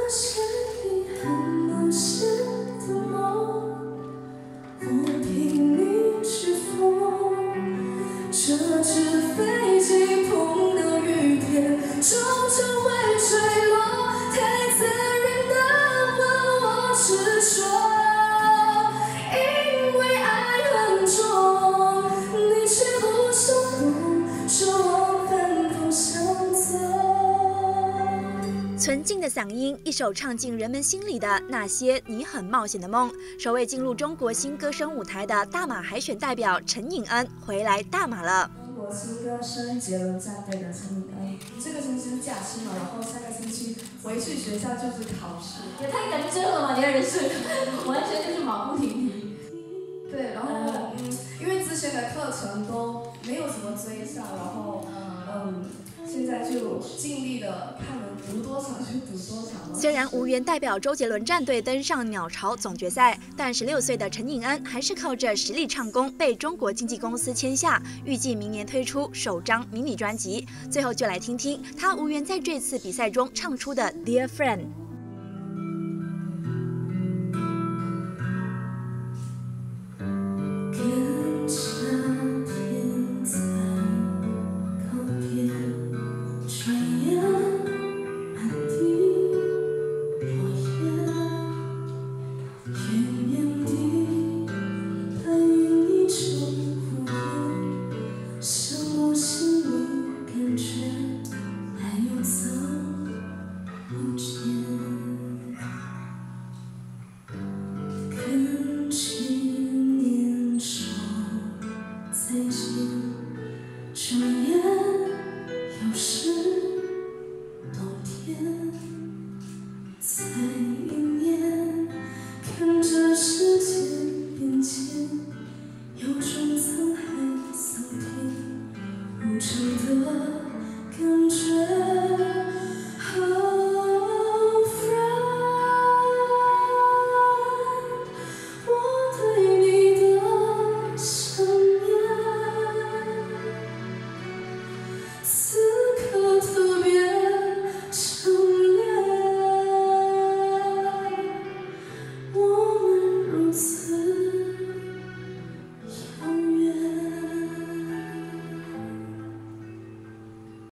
是你很梦想的梦，我拼命去疯。这只飞机碰到雨点，终究会坠落。太残忍的问我执着，因为爱很重，你却不松动，说往反方向走。 纯净的嗓音，一首唱进人们心里的那些你很冒险的梦。首位进入中国新歌声舞台的大马海选代表陈颖恩回来大马了。 中国新歌声杰伦战队的陈颖恩，这个星期是假期嘛，然后下个星期回去学校就是考试， 也太认真了吧，你的人生完全就是马不停蹄。 对，然后因为之前的课程都没有什么追上，然后现在就尽力的看能读多少就读多少。 虽然无缘代表周杰伦战队登上鸟巢总决赛，但16岁的陈颖恩还是靠着实力唱功被中国经纪公司签下，预计明年推出首张迷你专辑。最后就来听听他无缘在这次比赛中唱出的《Dear Friend》。 转眼又是冬天，再一年，看着世界变迁，有种沧海桑田无常的。